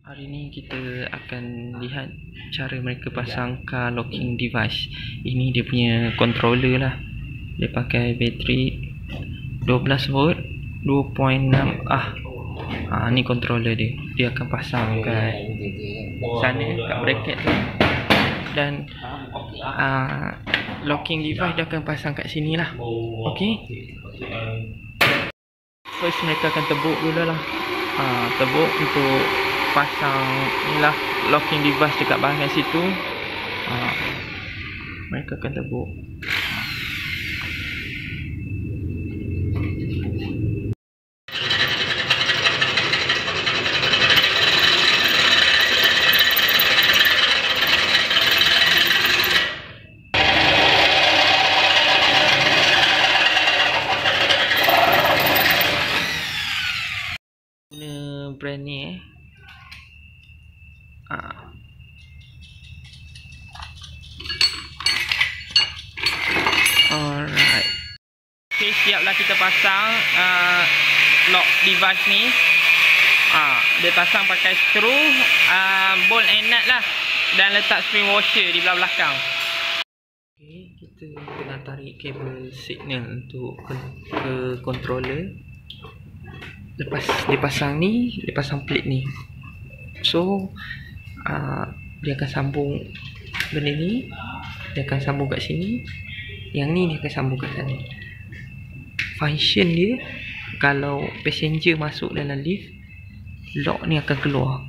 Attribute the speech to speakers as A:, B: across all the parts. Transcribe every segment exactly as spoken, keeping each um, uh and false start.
A: Hari ni kita akan lihat cara mereka pasang car locking device. Ini dia punya controller lah. Dia pakai bateri dua belas volt dua titik enam ah. Ah ni controller dia. Dia akan pasang kat sana kat bracket tu. Dan ah, locking device dia akan pasang kat sini lah. Okey. First mereka akan tebuk dulu lah. Ah, tebuk untuk pasang inilah locking device dekat bahagian situ. Ha, mereka akan tebuk. Guna brand ni eh. Ah. Alright. Okay, siaplah kita pasang uh, lock device ni. Ah, dia pasang pakai skru, uh, bolt and nut lah, dan letak spring washer di belah belakang. Okay, kita kena tarik kabel signal untuk ke, ke controller. Lepas dia pasang ni, dia pasang plate ni. So Uh, dia akan sambung benda ni, dia akan sambung kat sini, yang ni dia akan sambung kat sana. Function dia, kalau passenger masuk dalam lift, lock ni akan keluar.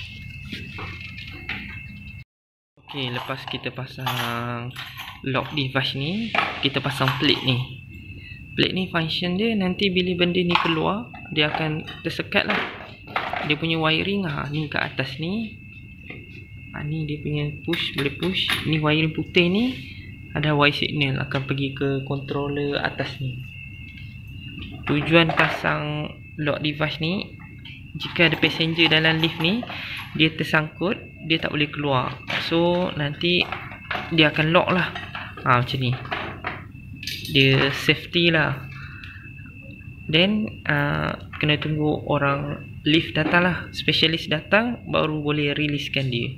A: Ok, lepas kita pasang lock device ni, kita pasang plate ni. Plate ni function dia, nanti bila benda ni keluar, dia akan tersekat lah. Dia punya wiring ha, ni kat atas ni. Ha, ni dia punya push, boleh push. Ni wiring putih ni ada wire signal akan pergi ke controller atas ni. Tujuan pasang lock device ni, jika ada passenger dalam lift ni, dia tersangkut, dia tak boleh keluar. So nanti dia akan lock lah. Ha, macam ni. Dia safety lah. Then uh, kena tunggu orang lift datang lah, specialist datang, baru boleh releasekan dia.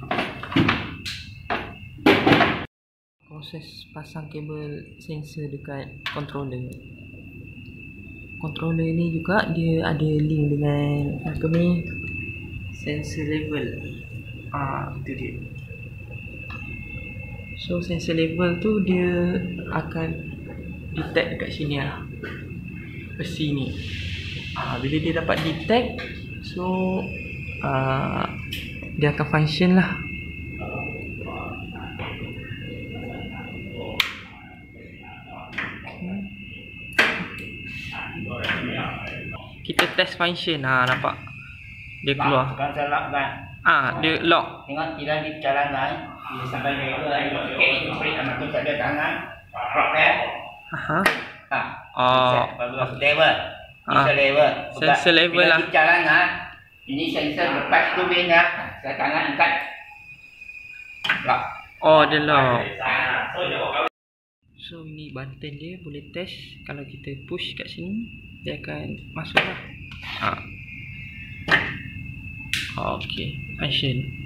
A: Proses pasang kabel sensor dekat controller. Controller ni juga dia ada link dengan apa ni, sensor level. Ah, itu dia. So sensor level tu dia akan detect dekat sini lah, besi ni. Ah, bila dia dapat detect, so uh, dia akan function lah. Kita test function. Ha, nampak dia keluar.
B: Kan saya lock kan.
A: Ah, dia lock.
B: Tengok tidak di jalangan. Dia sampai level air. Okey, ini sama tu tak ada tangan. Rock kan?
A: Aha.
B: Ha.
A: Oh.
B: Baru level. Sensor level.
A: Sensor level lah.
B: Di jalangan. Ini sensor lepas tu benda. Saya tangan angkat. Lock.
A: Oh, dia lock.
B: So dia
A: So ini button dia, boleh test. Kalau kita push kat sini, dia akan masuk lah. Ha. Okay, function.